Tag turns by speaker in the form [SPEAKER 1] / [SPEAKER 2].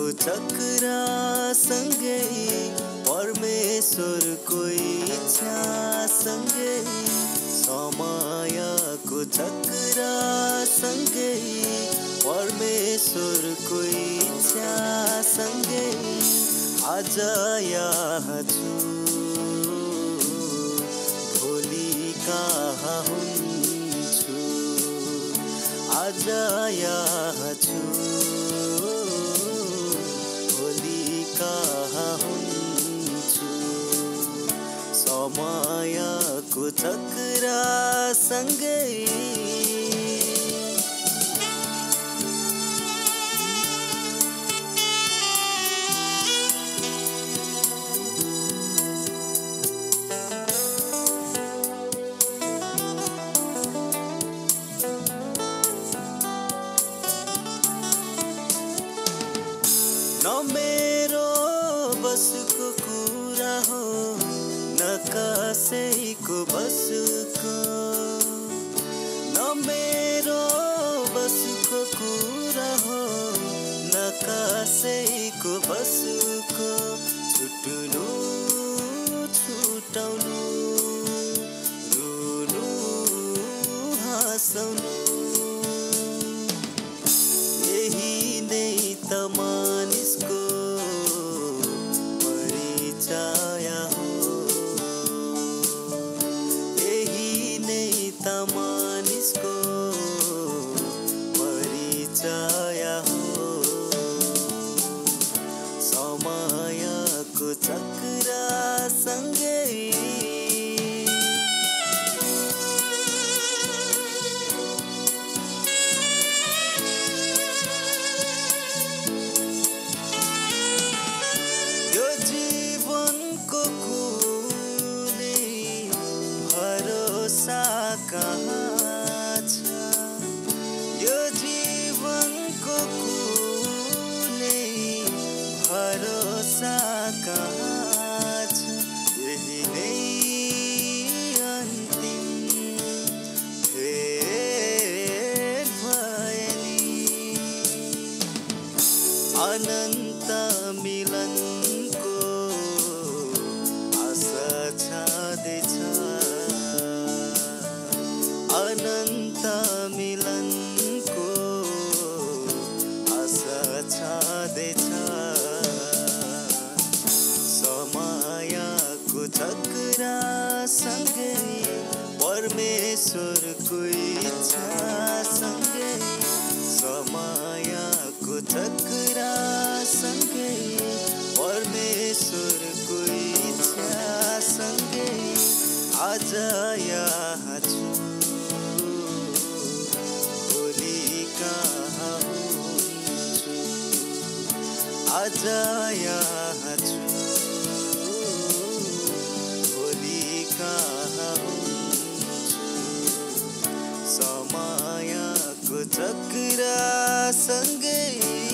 [SPEAKER 1] चक्रा सँगै परमेश्वरको इच्छा सँगै समयको चक्रा सँगै परमेश्वरको इच्छा सँगै आज यहाँ छु भोलि कहाँ हुन्छु आज यहाँ छु भोलि कहाँ हुन्छु समयको चक्रा सँगै न मेरो बसको कुरा हो न कसैको बसको न मेरो बसको कुरा हो न कसैको बसको छुट्नु छुटाउनु रुनु हाँसाउनु यही नै त मानिसको परिचय हो यही नै त मानिसको परिचय हो समयको चक्रा सँगै कहाँ छ यो जीवनको कुनै भरोसा कहाँ छ यही नै अन्तिम भेट भयो नि अनन्त मिलनको आशा छँदैछ अनन्त मिलनको आशा छँदैछ समयको चक्रा सँगै परमेश्वरको इच्छा सँगै समयको चक्रा सँगै परमेश्वरको इच्छा सँगै आज यहाँ छु आज यहाँ छु भोलि कहाँ हुन्छु समयको चक्रा सँगै